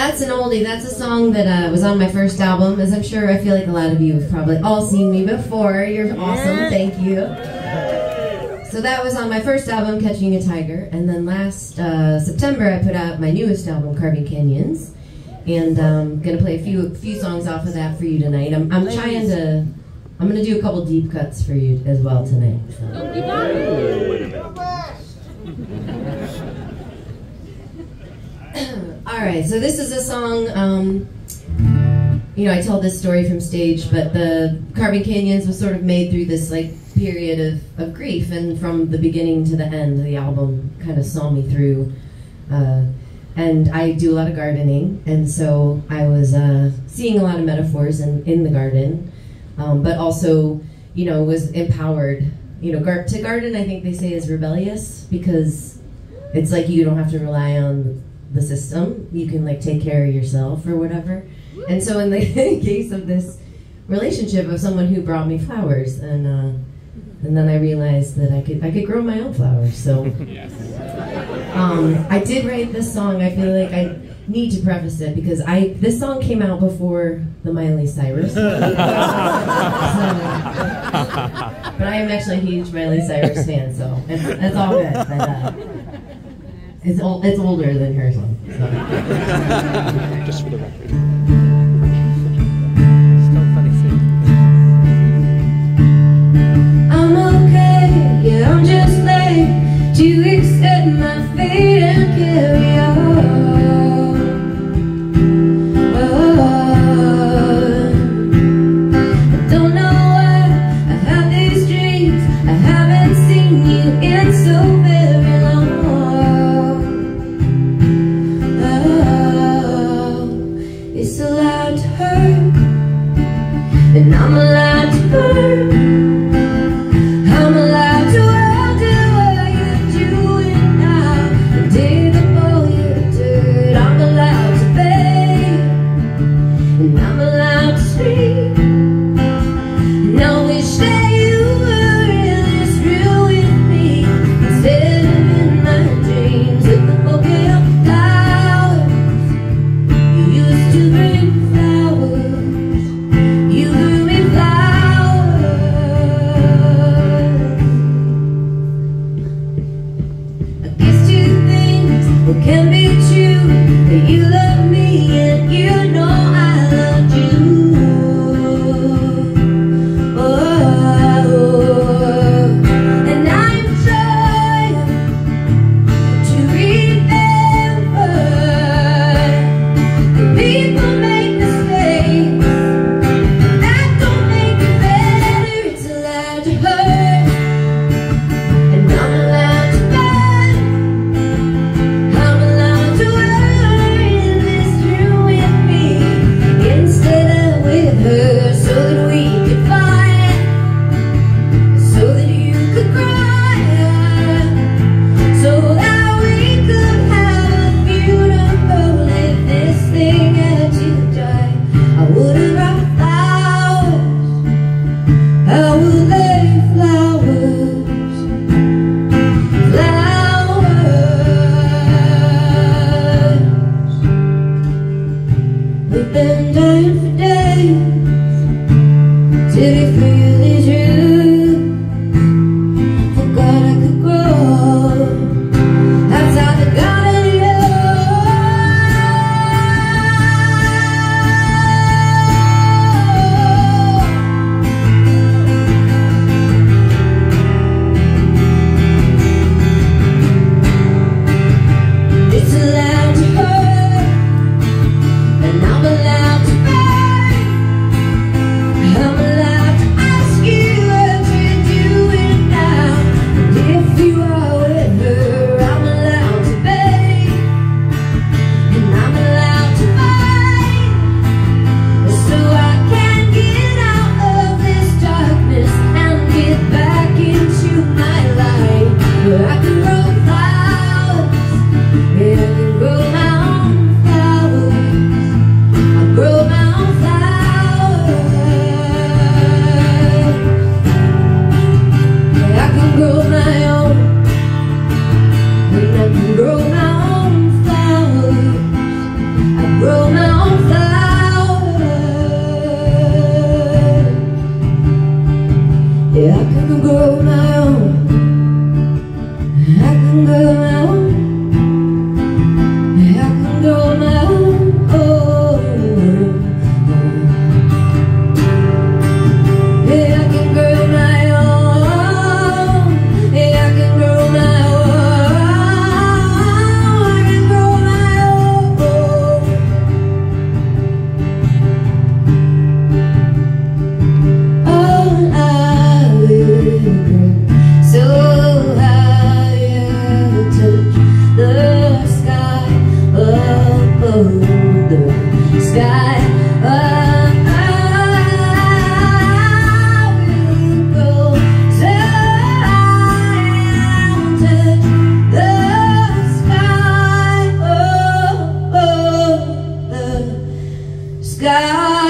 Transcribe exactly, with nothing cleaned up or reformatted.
That's an oldie. That's a song that uh, was on my first album. As I'm sure I feel like a lot of you have probably all seen me before. You're awesome. Thank you. So that was on my first album, Catching a Tiger. And then last uh, September, I put out my newest album, Carving Canyons. And I'm um, going to play a few few songs off of that for you tonight. I'm, I'm trying to... I'm going to do a couple deep cuts for you as well tonight. So. Alright, so this is a song, um, you know, I told this story from stage, but the Carving Canyons was sort of made through this, like, period of, of grief, and from the beginning to the end, the album kind of saw me through. Uh, and I do a lot of gardening, and so I was uh, seeing a lot of metaphors in, in the garden, um, but also, you know, was empowered. You know, gar to garden, I think they say, is rebellious, because it's like you don't have to rely on the system. You can like take care of yourself or whatever. And so in the case of this relationship of someone who brought me flowers, and uh, and then I realized that I could I could grow my own flowers. So um, I did write this song. I feel like I need to preface it because I this song came out before the Miley Cyrus. So, but I am actually a huge Miley Cyrus fan, so it's, it's all good. But, uh, It's old, it's older than her song. So. Just for the record. I'm okay, yeah, I'm just late to accept my fate and carry on. Oh, I don't know why I have these dreams. I haven't seen you in so very long. It's can grow my own. I can grow my own. I can grow my own. Oh, yeah, I can grow my own. Yeah, I can grow my own. I can grow my own. Oh, I will grow so high I'll touch the sky above the sky. God.